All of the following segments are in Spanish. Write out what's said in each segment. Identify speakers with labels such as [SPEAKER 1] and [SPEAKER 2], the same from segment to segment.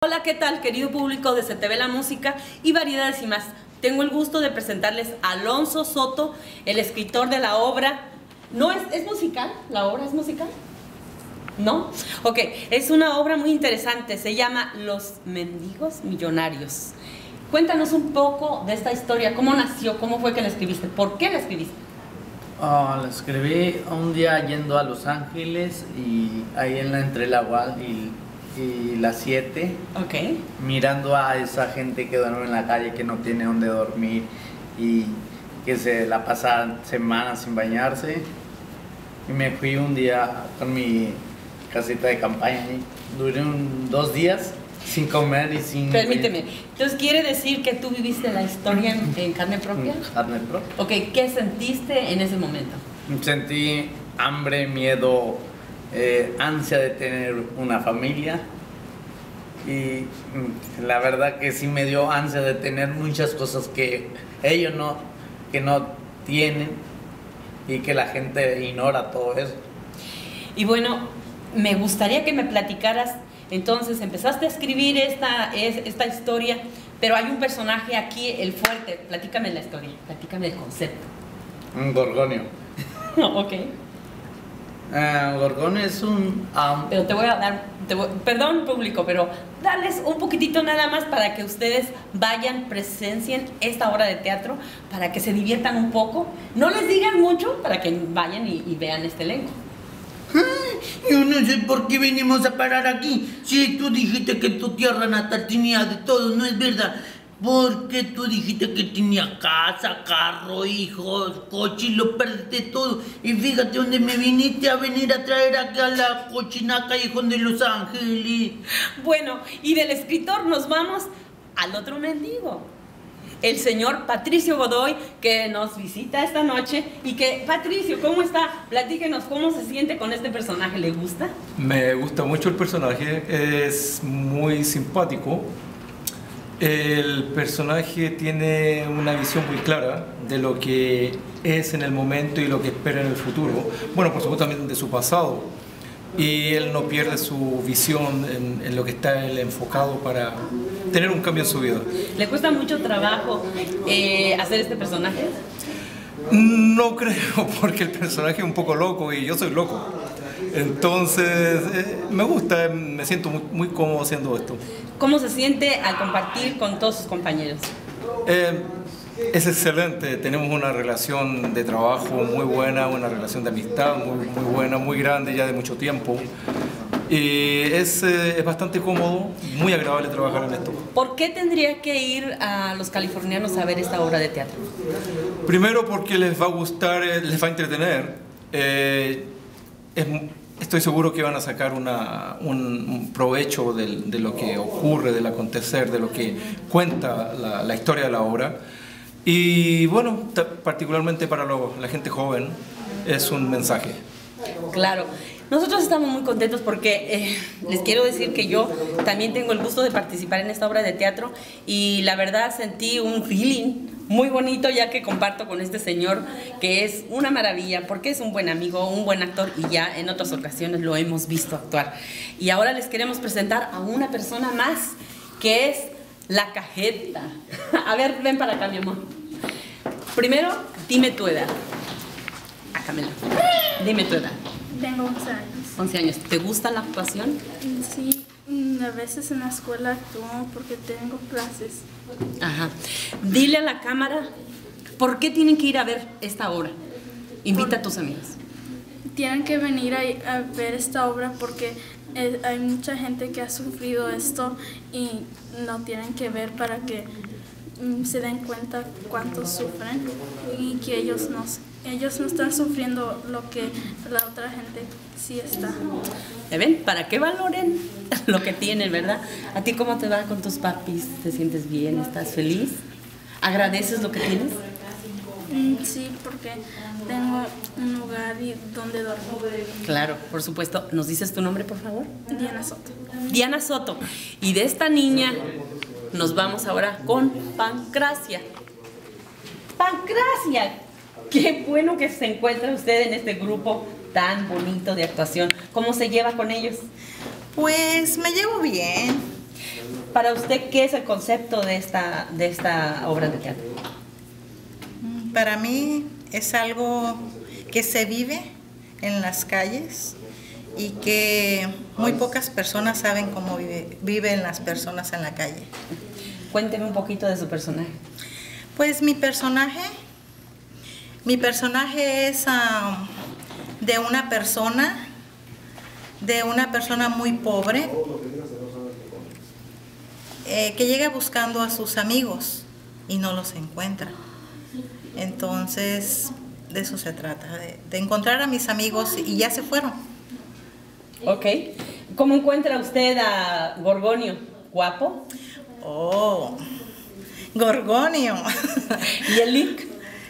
[SPEAKER 1] Hola, ¿qué tal, querido público de CTV La Música y Variedades y Más? Tengo el gusto de presentarles a Alonso Soto, el escritor de la obra. ¿No es musical? ¿La obra es musical? ¿No? Ok, es una obra muy interesante, se llama Los Mendigos Millonarios. Cuéntanos un poco de esta historia, cómo nació, cómo fue que la escribiste, por qué la escribiste.
[SPEAKER 2] La escribí un día yendo a Los Ángeles y ahí entre la UAL y la 7,
[SPEAKER 1] Ok.
[SPEAKER 2] mirando a esa gente que duerme en la calle, que no tiene dónde dormir y que se la pasa semanas sin bañarse. Y me fui un día con mi casita de campaña y duré 2 días sin comer y sin...
[SPEAKER 1] Permíteme, entonces quiere decir que tú viviste la historia en carne propia.
[SPEAKER 2] Carne propia.
[SPEAKER 1] Ok, ¿qué sentiste en ese momento?
[SPEAKER 2] Sentí hambre, miedo, ansia de tener una familia y la verdad que sí me dio ansia de tener muchas cosas que ellos no tienen y que la gente ignora todo eso.
[SPEAKER 1] Y bueno, me gustaría que me platicaras, entonces empezaste a escribir esta historia, pero hay un personaje aquí, el fuerte. Platícame la historia, platícame el concepto.
[SPEAKER 2] Un gorgonio.
[SPEAKER 1] Ok.
[SPEAKER 2] Gorgonio es un...
[SPEAKER 1] Pero te voy a dar, perdón público, pero darles un poquitito nada más para que ustedes vayan, presencien esta obra de teatro, para que se diviertan un poco. No les digan mucho para que vayan y vean este elenco.
[SPEAKER 3] Yo no sé por qué venimos a parar aquí. Si tú dijiste que tu tierra natal tenía de todo, no es verdad. Porque tú dijiste que tenía casa, carro, hijos, coche y lo perdiste todo. Y fíjate dónde me viniste a venir a traer aquí a la cochina callejón de Los Ángeles.
[SPEAKER 1] Bueno, y del escritor nos vamos al otro mendigo, el señor Patricio Godoy, que nos visita esta noche. Y que, Patricio, ¿cómo está? Platíquenos cómo se siente con este personaje. ¿Le gusta?
[SPEAKER 4] Me gusta mucho el personaje, es muy simpático. El personaje tiene una visión muy clara de lo que es en el momento y lo que espera en el futuro. Bueno, por supuesto también de su pasado. Y él no pierde su visión en lo que está él enfocado para tener un cambio en su vida.
[SPEAKER 1] ¿Le cuesta mucho trabajo hacer este personaje?
[SPEAKER 4] No creo, porque el personaje es un poco loco y yo soy loco. Entonces, me gusta, me siento muy cómodo haciendo esto.
[SPEAKER 1] ¿Cómo se siente al compartir con todos sus compañeros?
[SPEAKER 4] Es excelente, tenemos una relación de trabajo muy buena, una relación de amistad muy buena, muy grande ya de mucho tiempo. Y es bastante cómodo, muy agradable trabajar en esto.
[SPEAKER 1] ¿Por qué tendría que ir a los californianos a ver esta obra de teatro?
[SPEAKER 4] Primero porque les va a gustar, les va a entretener. Estoy seguro que van a sacar un provecho de lo que ocurre, del acontecer, de lo que cuenta la historia de la obra. Y bueno, particularmente para la gente joven, es un mensaje.
[SPEAKER 1] Claro. Nosotros estamos muy contentos porque les quiero decir que yo también tengo el gusto de participar en esta obra de teatro y la verdad sentí un feeling muy bonito, ya que comparto con este señor que es una maravilla, porque es un buen amigo, un buen actor, y ya en otras ocasiones lo hemos visto actuar. Y ahora les queremos presentar a una persona más, que es la Cajeta. A ver, ven para acá, mi amor. Primero, dime tu edad. Camila, dime tu edad.
[SPEAKER 5] Tengo 11 años.
[SPEAKER 1] 11 años. ¿Te gusta la actuación?
[SPEAKER 5] Sí, a veces en la escuela actúo porque tengo clases.
[SPEAKER 1] Ajá. Dile a la cámara, ¿por qué tienen que ir a ver esta obra? Invita a tus amigos.
[SPEAKER 5] Tienen que venir a ver esta obra porque hay mucha gente que ha sufrido esto y lo tienen que ver para que se den cuenta cuánto sufren y que ellos no están sufriendo lo que la otra gente sí está.
[SPEAKER 1] ¿Ya ven? Para que valoren lo que tienen, ¿verdad? ¿A ti cómo te va con tus papis? ¿Te sientes bien? ¿Estás feliz? ¿Agradeces lo que tienes?
[SPEAKER 5] Sí, porque tengo un lugar y donde dormir.
[SPEAKER 1] Claro, por supuesto. ¿Nos dices tu nombre, por favor?
[SPEAKER 5] Diana Soto.
[SPEAKER 1] Diana Soto. Y de esta niña nos vamos ahora con Pancracia. ¡Pancracia! Qué bueno que se encuentra usted en este grupo tan bonito de actuación. ¿Cómo se lleva con ellos?
[SPEAKER 6] Pues me llevo bien.
[SPEAKER 1] Para usted, ¿qué es el concepto de esta obra de teatro?
[SPEAKER 6] Para mí es algo que se vive en las calles y que muy pocas personas saben cómo viven las personas en la calle.
[SPEAKER 1] Cuénteme un poquito de su personaje.
[SPEAKER 6] Pues mi personaje es de una persona muy pobre que llega buscando a sus amigos y no los encuentra. Entonces, de eso se trata, de encontrar a mis amigos y ya se fueron.
[SPEAKER 1] Ok. ¿Cómo encuentra usted a Gorgonio? ¿Guapo?
[SPEAKER 6] Oh, Gorgonio.
[SPEAKER 1] ¿Y Elic?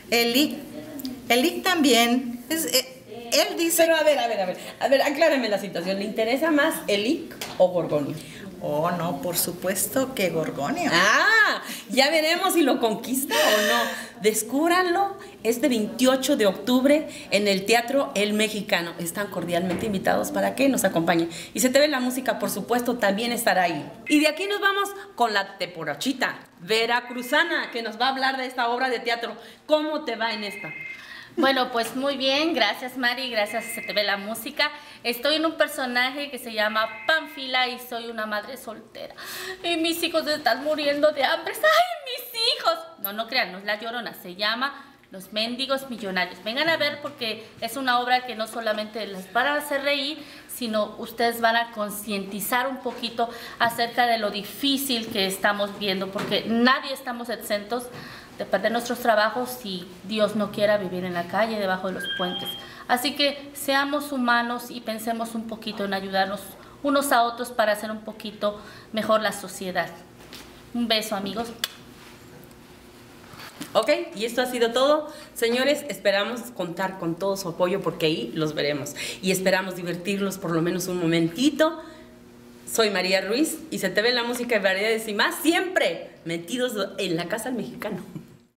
[SPEAKER 6] Elic también. Él dice...
[SPEAKER 1] Pero a ver, aclárame la situación. ¿Le interesa más Elic o Gorgonio?
[SPEAKER 6] Oh, no, por supuesto que Gorgonio.
[SPEAKER 1] Ah, ya veremos si lo conquista o no. Descúbranlo este 28 de octubre en el Teatro El Mexicano. Están cordialmente invitados para que nos acompañen. Y Se Te Ve la Música, por supuesto, también estará ahí. Y de aquí nos vamos con la teporochita veracruzana, que nos va a hablar de esta obra de teatro. ¿Cómo te va en esta?
[SPEAKER 7] Bueno, pues muy bien, gracias Mari, gracias Se Te Ve la Música. Estoy en un personaje que se llama Pánfila y soy una madre soltera. Y mis hijos están muriendo de hambre. ¡Ay, mis hijos! No crean, no es La Llorona, se llama Los Mendigos Millonarios. Vengan a ver porque es una obra que no solamente les va a hacer reír, sino ustedes van a concientizar un poquito acerca de lo difícil que estamos viendo, porque nadie estamos exentos de perder nuestros trabajos si Dios no quiera vivir en la calle, debajo de los puentes. Así que seamos humanos y pensemos un poquito en ayudarnos unos a otros para hacer un poquito mejor la sociedad. Un beso, amigos.
[SPEAKER 1] Ok, y esto ha sido todo. Señores, esperamos contar con todo su apoyo porque ahí los veremos. Y esperamos divertirlos por lo menos un momentito. Soy María Ruiz y Se Te Ve la Música de Variedades y más, siempre metidos en la Casa del Mexicano.